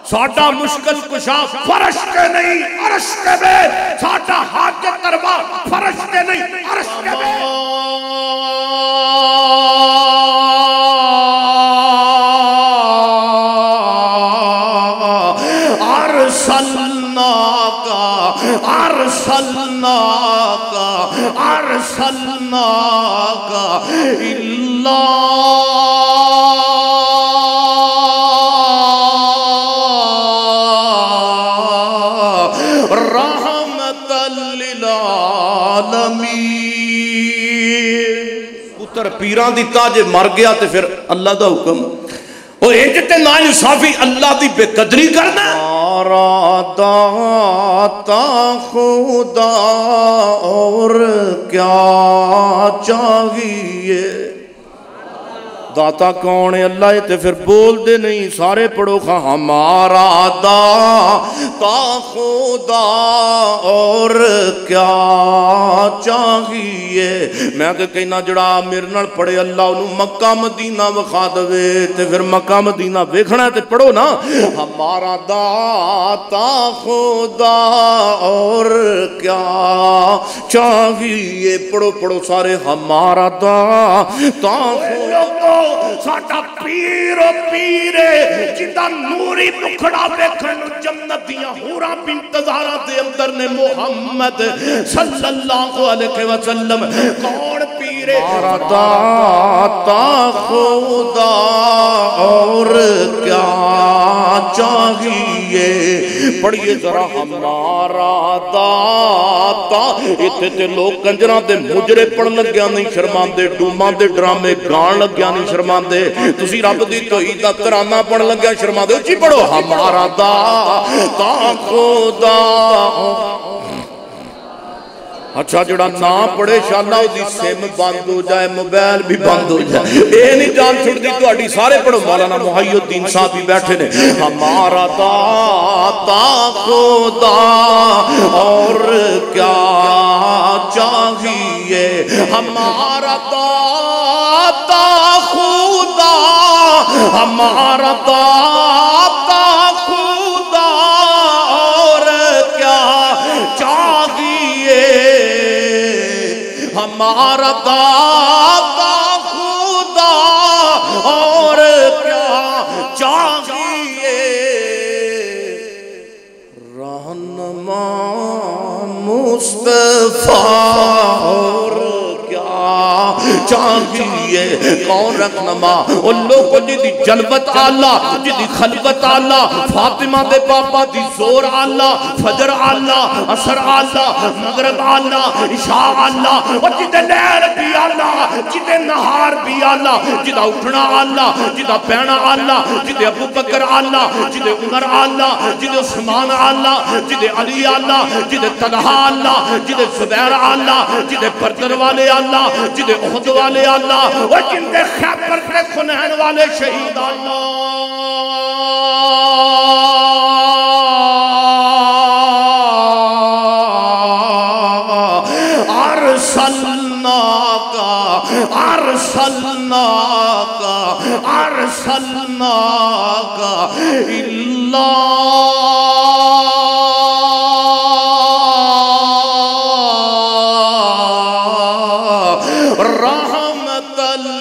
ساڈا مشکل کشا فرش کے نہیں عرش کے بے، ساڈا حاجت روا فرش کے نہیں عرش کے بے. أرسلناك إلا رحمة للعالمين. پتر پیران دی تاجے مر گیا تے پھر اللہ دا حکم اور انجتے ناانصافی اللہ دی بے قدری کرنا. داتا خدا اور کیا چاہیے. داتا کون ہے؟ اللہ ہے. تے پھر بول دے نہیں سارے پڑھو ہمارا داتا خدا اور کیا چاہیے. میں کہ کہنا جڑا میرے نال پڑھے اللہ انہوں مکہ مدینہ وکھا دے تے پھر مکہ مدینہ ویکھنا ہے تے پڑھو نا ہمارا داتا خدا اور کیا چاہیے. پڑھو پڑھو سارے ہمارا داتا خدا. ساڈا پیر و پیرے جدا نوری مکھڑا ویکھن جنت دیاں حوراں بانتظاراں دے اندر نے محمد صلی اللہ علیہ وسلم. کون پیرے؟ ہمارا داتا خدا اور کیا چاہیے. پڑھیے ذرا ہمارا داتا. اتنے تے لوگ کنجراں دے مجرے پڑھن لگیا نہیں شرماندے، ڈوماں دے ڈرامے گان لگیا نہیں شرماندے. تسی رب دی توحید دا ترانہ پڑھ لگیا شرماندے. اچھی پڑھو ہمارا داتا خدا. اچھا جڑا نہ پڑھے شاءاللہ دی سم بند ہو جائے، موبائل بھی بند ہو جائے. اے نہیں جان چھڑ دی تہاڈی. سارے پڑھو. مولانا محی الدین صاحب بھی بیٹھے نے. ہمارا داتا خدا اور کیا چاہیے. ہمارا داتا خدا، ہمارا داتا خدا اور کیا چاہیے. ہمارا داتا خدا اور کیا چاہیے. رہنما مصطفیٰ اور چاہیے. کون رہنما؟ ان لوگوں جدی جلوت آلہ، جدی خلوت آلہ، فاطمہ دے پاپا دی زور آلہ، فجر آلہ، عصر آلہ، مغرب آلہ، عشاء آلہ، اور جدے لیر بھی آلہ، جدے نہار بھی آلہ، جدہ اٹھنا آلہ، جدہ پینا آلہ، جدے ابو بکر آلہ، جدے عمر آلہ، جدے عثمان آلہ، جدے علی آلہ، جدے طلحہ آلہ، جدے زبیر آلہ، جدے پردر والے آلہ، جدے احد والے اللہ، اور جندے خیبر کے خنین والے شہید اللہ. أرسلناك إلا رحمة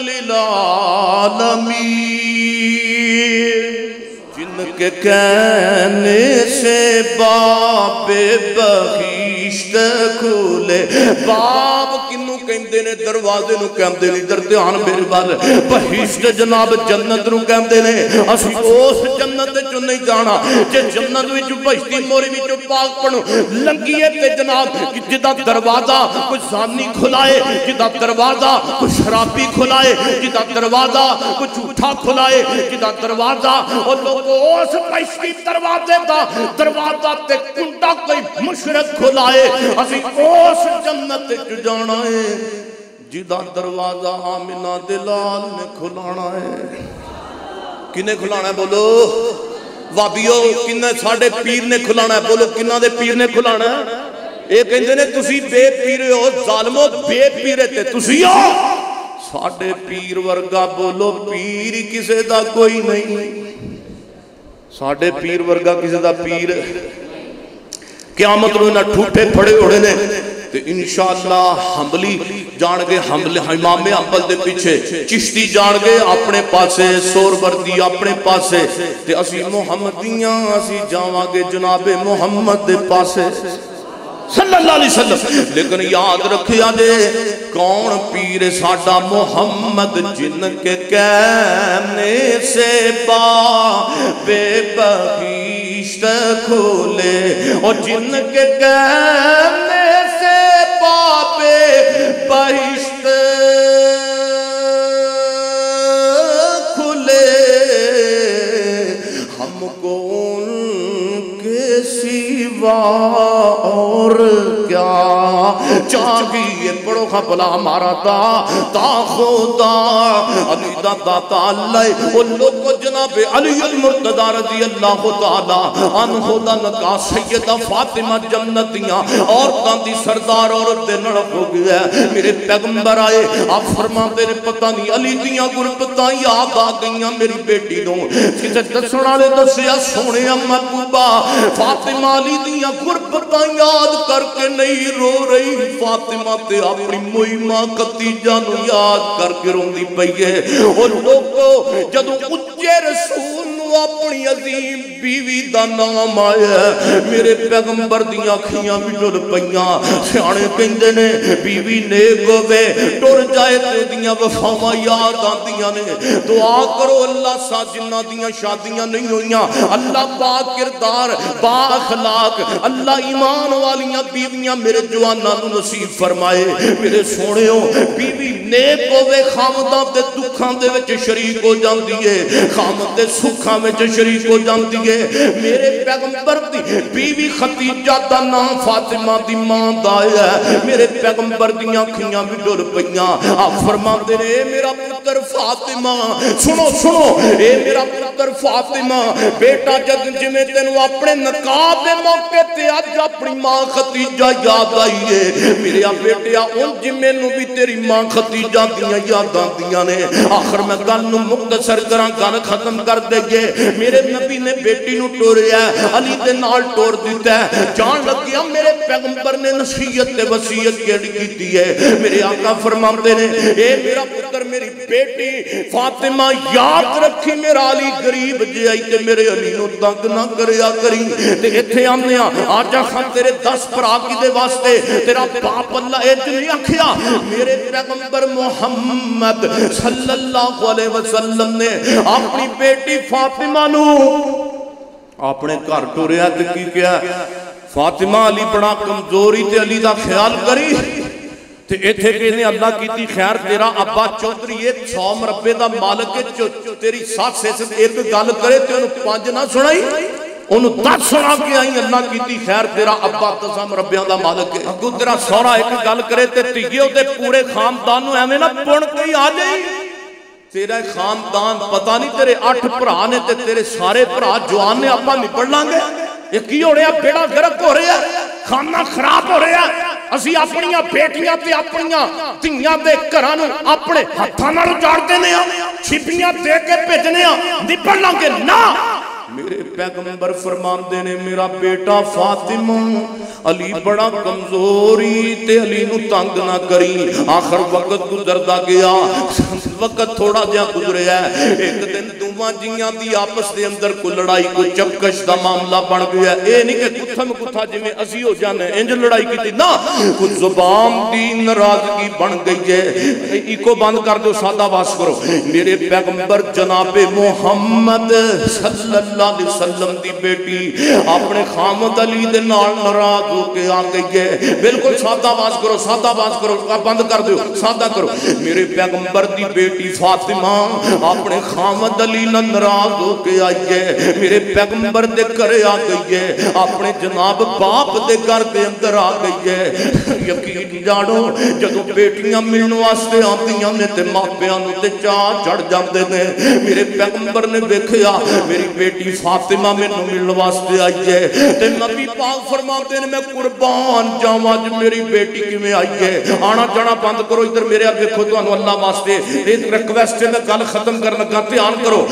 للعالمين. جن کے کہنے سے باب بخشت کھولے. باب کنو کہندے نے؟ دروازے نو کہندے نے. ادھر دھیان میرے بال. بہشت جناب جنت نو کہندے نے. اسی اس جنت جو نہیں جانا جے جنت وچ بہشتی موری وچ پاک پڑھو لنگیے تے جناب جدا دروازہ کوئی زانی کھلائے، جدا دروازہ کوئی شرابی کھلائے، جدا دروازہ کوئی جھوٹا کھلائے، جدا دروازہ اور لوگ اس بہشتی دروازے دا دروازہ تے کنڈا کوئی مشرک کھلائے. اسی اس جنت جو جانا ہے جدا دروازہ آمنہ دلال نے کھلانا ہے. کنے کھلانا ہے بولو؟ وابیو کنے ساڑھے پیر نے کھلانا ہے. بولو کنہ دے پیر نے کھلانا ہے؟ ایک کہندے نے تسی بے پیرے ہو ظالمو، بے پیرے تے تسی ہو. ساڑھے پیر ورگا بولو پیر کسے دا کوئی نہیں. साडे पीर वर्गा किसी दा पीर क़यामत नूं इन्हां ठूठे फड़े होने ने ते इंशाअल्लाह हंबली जान गए, हमले इमामे हंबल दे पीछे चिश्ती जान गए अपने पासे, सोरवर्दी अपने पासे, ते असी मुहम्मदियां असी जावांगे जनाबे मुहम्मद दे पासे सल्लल्लाहु अलैहि वसल्लम। लेकिन याद रखिया जे कौन पीर साडा मुहम्मद जिनके कहने से बाबे बहिश्त खोले, और जिनके कहने से बाबे बहिश्त खुले, हमको उनके सिवा और क्या चाहिए। पढ़ो खा भला हमारा ता खुदा अली दा दाता अल्लाह वो लोग जनाबे अली अल मुर्तदा रज़ी अल्लाह तआला अन्हु दा नका सैयदा फातिमा जन्नतियां औरतां दी सरदार औरत दे नाल हो गया। मेरे पैगंबर आए आप फरमाते ने पता नहीं अली दियां गुरबतां याद आ गईयां मेरी बेटी नूं, किसे दसण वाले दसिया सोने महबूबा फातिमा अली दियां गुरबतां याद करके नहीं रो रही, फातिमा ते अपनी मोई मां खदीजा नूं याद करके रोंदी पई है। और लोगों जदों उच्चे रसूल नूं अपनी अजीम बीवी दा नाम आया, मेरे पैगंबर दियां अखियां भी डुल पईयां। सियाणे कहंदे ने बीवी नेक होवे टुर जाए ते ओदियां वफावां याद आंदियां ने। दुआ करो अल्लाह सा जिन्हां दियां शादियां नहीं होईयां अल्लाह बा किरदार बा अखलाक अल्लाह ईमान वालियां बीवियां मेरे जवानां नूं नसीब फरमाए। मेरे सोहणियो बीवी नेक होवे खामदां दे दुखां दे विच शरीक हो जांदी है, खामद दे सुखां विच शरीक हो जांदी है। मेरे पैगंबर दी बीवी खदीजा दा नाम फातिमा दी मां दा है। मेरे पैगंबर दियां अखियां भी डुल पईयां। आप फरमांदे ने मेरा पुत्र फातिमा सुनो सुनो ए मेरा पुत्र फातिमा बेटा जद जिवें तैनूं अपने निकाह दे मौके ते अज अपनी मां खदीजा याद आई है, मेरे बेटिया उंज मैनूं भी तेरी मां खदीजा दियां याद आंदियां ने। आखिर मैं गल नूं मुख्तसर करां, गल खत्म कर देगे। मेरे नबी ने बेटी नूं टोरिया अली दे नाल टोर दिता है। जान लग्या मेरे पैगंबर ने नसीहत ते वसीयत केड़ी कीती है। मेरे आका फरमांदे ने ए मेरा पुत्र मेरी बेटी फातिमा याद रखी मेरा अली गरीब जिहा ते मेरे अली नूं तंग ना करया करी। ते इत्थे आने आजा खां तेरे 10 भरा किदे वास्ते तेरा बाप अल्लाह इंज नहीं आखिया। मेरे पैगंबर मुहम्मद सल्लल्लाहु अलैहि वसल्लम ने अपनी बेटी फातिमा नू अपने घर टुरिया ते की किया, फातिमा अली बड़ा कमजोरी ते अली दा ख्याल करी। ते इत्थे कहने अल्लाह कीती खैर तेरा अब्बा चौधरी 100 मरबे दा मालिक है, तेरी सस एक गल करे ते ओनू 5 ना सुनाई, ओनू 10 सुना के आई। अल्लाह कीती खैर तेरा अब्बा 10 मरबियां दा मालिक है, अगू तेरा सौरा एक गल करे ते धीए ओदे पूरे खानदान नू एवें ना पुण कोई आ जाए। तेरा खानदान पता नहीं तेरे 8 भरा ने ते तेरे सारे भरा जवान ने, आपां निपड़ लांगे। ये की हो रहा, बेड़ा गर्क हो रहा, खाना खराब हो रहा। असी अपनियां बेटियां ते अपनियां धीआं दे घरां नूं अपने हत्थां नाल उजाड़ देने आ, छिपियां दे के भेजने आ, निपड़ लांगे ना। मेरे पैगंबर फरमांदे ने मेरा बेटा फातिमा अली बड़ा कमजोरी ते अली नू तंग ना करी। आखिर वक्त गुजरदा गया, वक्त थोड़ा जिहा गुजरिया। एक दिन दोवां जियां दी आपस दे अंदर कोई लड़ाई कोई चपकश दा मामला बन गया। ए नहीं कि गुत्थम गुत्था जिवें असी हो जाने इंज लड़ाई कीती ना, कुछ जुबान दी नाराजगी बन गई है। इको बंद कर दो, सादा वास करो। मेरे पैगंबर जनाबे मुहम्मद सल्लल्लाहु अलैहि वसल्लम दी बेटी अपने खामद अली दे नाल नाराज होके आ गई है। बिल्कुल सादा वास करो, सादा वास करो, बंद कर दो, सादा करो। मेरे पैगंबर दी बेटी फातिमा अपने खामद अली नाल नाराज होके आई है। मेरे पैगंबर दे घरे आ गई है, अपने जनाब बाप दे घर दे अंदर आ गई है। यकीन जानो जदों बेटियां मिलण वास्ते आंदियां ने ते मापियां नूं ते चाह चढ़ जांदे ने। मेरे पैगंबर ने देखिया मेरी बेटी फातिमा मैनूं मिलण वास्ते आई है ते नबी पाक फरमाते ने मैं कुर्बान जावां ज मेरी बेटी किवें आई है। आना जाना बंद करो, इधर मेरे देखो, तुहानूं अल्लाह वास्ते एक रिक्वेस्ट है, मैं गल खत्म करन लगा, ध्यान करो।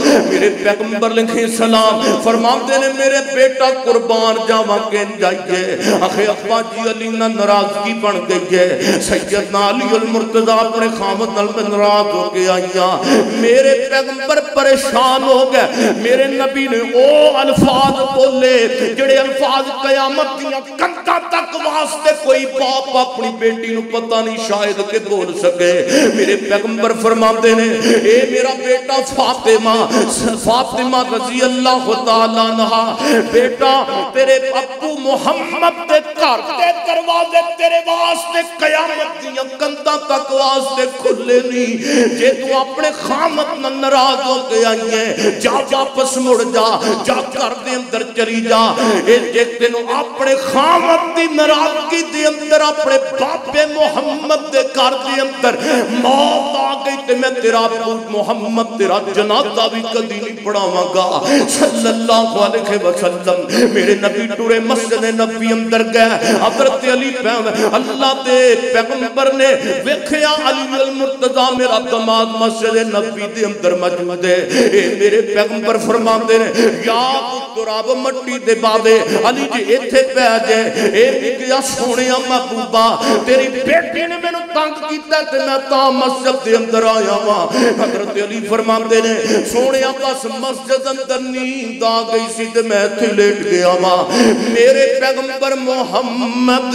میرے پیغمبر لکھیں سلام فرماتے نے میرے بیٹا قربان جاواں کہ جائیے آخے ابا جی علی نہ ناراضگی بن گئی ہے سیدنا علی المرتضی اپنے خامد نال ناراض ہو کے آئیاں میرے پیغمبر پریشان ہو گئے میرے نبی نے او الفاظ بولے جڑے الفاظ قیامت دیاں کنتاں تک واسطے کوئی باپ اپنی بیٹی نو پتہ نہیں شاید کہ بول سکے میرے پیغمبر فرماتے ہیں اے میرا بیٹا فاطمہ رضی اللہ تعالیٰ عنہ بیٹا تیرے ابو محمد دے گھر دے دروازے تیرے واسطے قیامت دیاں کنتاں تک واسطے کھلے نہیں جے تو اپنے خامت نہ ناراض ہو کے آئی ہے جا واپس مڑ جا گھر دے اندر چلی جا اے جے تینوں اپنے خامت دی ناراضگی دے اندر اپنے باپ محمد دے گھر دے اندر موت آ گئی تے میں تیرا ابو محمد تیرا جنازہ بھی کبھی نہیں پڑھاواں گا صلی اللہ علیہ وسلم میرے نبی ٹورے مسجد نبی اندر گئے حضرت علی اللہ دے پیغمبر نے ویکھیا علی المرتضی میرا داماد مسجد نبی دے اندر موجود ہے اے میرے پیغمبر فرماندے نے یا تراب مٹی دے بابے علی جی ایتھے پہ جائے اے نکیا سونیا محبوبہ تیری بیٹی نے میں نے تنگ کیتا تے میں تا مسجد دے اندر آیا ہوا حضرت علی فرماندے نے سونیا بس مسجد اندر نیند آ گئی سی تے میں ایتھے لیٹ گیا ہوا میرے پیغمبر محمد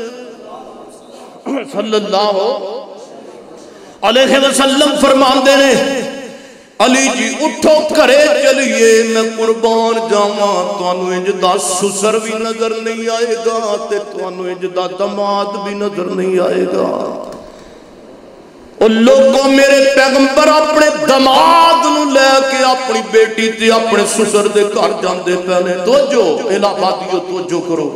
صلی اللہ علیہ وسلم فرماندے نے علی جی اٹھو کرے چلیے میں قربان جاواں تانوں انج دا سسر بھی نظر نہیں آئے گا تے تانوں انج دا داماد بھی نظر نہیں آئے گا اور لوگوں میرے پیغمبر اپنے داماد نو لے کے اپنی بیٹی تے اپنے سسر دے گھر جاندے پہنے توجہ الہبادیو توجہ کرو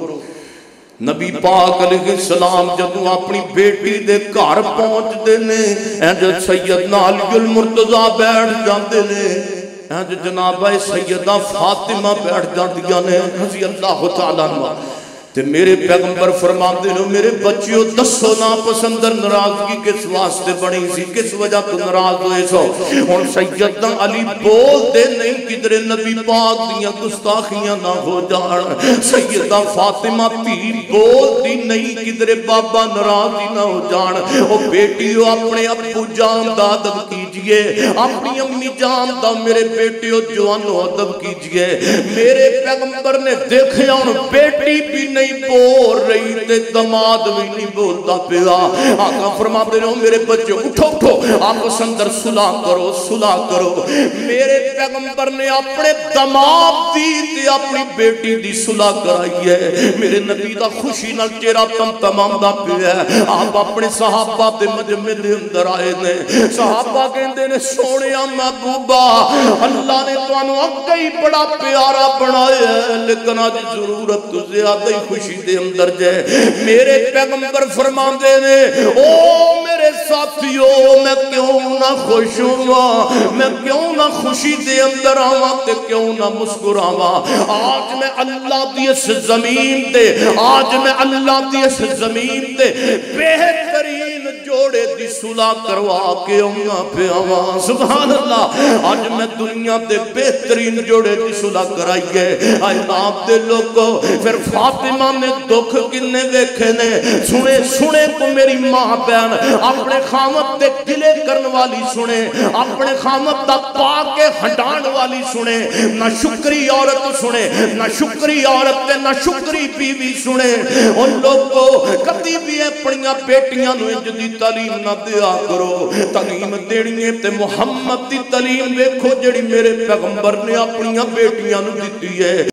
نبی پاک علیہ السلام جدوں اپنی بیٹی دے گھر پہنچ دے نے انج سیدنا علی المرتضی بیٹھ جاندے نے انج جناب سیدہ فاطمہ بیٹھ جاندیاں نے رضی اللہ تعالیٰ عنہ تے میرے پیغمبر فرماندے نے میرے بچیوں دسو ناپسندر ناراضگی کس واسطے بنی سی کس وجہ تو ناراض ہوئے سو ہن سیدنا علی بول دے نہیں کدھر نبی پاک دیاں گستاخیاں نہ ہو جان سیدہ فاطمہ بھی بول دی نہیں کدھر بابا ناراض نہ ہو جان او بیٹیو اپنے ابو جان دا ادب کیجئے اپنی امی جان دا میرے بیٹیو جوانو ادب کیجئے میرے پیغمبر نے دیکھیا ہن بیٹی بھی نہیں بول رہی تے داماد بھی نہیں بولتا پیا آقا فرماتے ہیں میرے بچے اٹھو اٹھو آپس اندر صلح کرو میرے پیغمبر نے اپنے داماد دی تے اپنی بیٹی دی صلح کرائی ہے میرے نبی دا خوشی نال چہرہ تمام دا پیا ہے آپ اپنے صحابہ تے مجمع دے اندر آئے نے صحابہ کہندے نے سونیا محبوبہ اللہ نے تانوں اگے ہی بڑا پیارا بنایا ہے لیکن اج ضرورت تو زیادہ ہی خوشی دے اندر جائے میرے پیغمبر فرماندے نے او میرے ساتھیو میں کیوں نہ خوش ہوں میں کیوں نہ خوشی دے اندر آواں تے کیوں نہ مسکراواں آج میں اللہ دی اس زمین تے آج میں اللہ دی اس زمین تے بہترین جوڑے دی صلح کروا کے آواں پہ آواں سبحان اللہ آج میں دنیا تے بہترین جوڑے دی صلح کرائی ہے آئے آپ دے لوگوں پھر فاطمہ نے دکھ کنے ویکھے نے سنے تو میری ماں بہن اپنے خامت تے گلے کرن والی سنے اپنے خامت دا پا کے ہٹان والی سنے نہ شکری عورت سنے نہ شکری عورت تے نہ شکری بیوی سنے ان لوگوں کبھی بھی اپنیاں بیٹیاں نو انج دی تعلیم نہ دیا کرو تعلیم دینی ہے تے محمد دی تعلیم ویکھو جڑی میرے پیغمبر نے اپنیاں بیٹیاں نو دتی ہے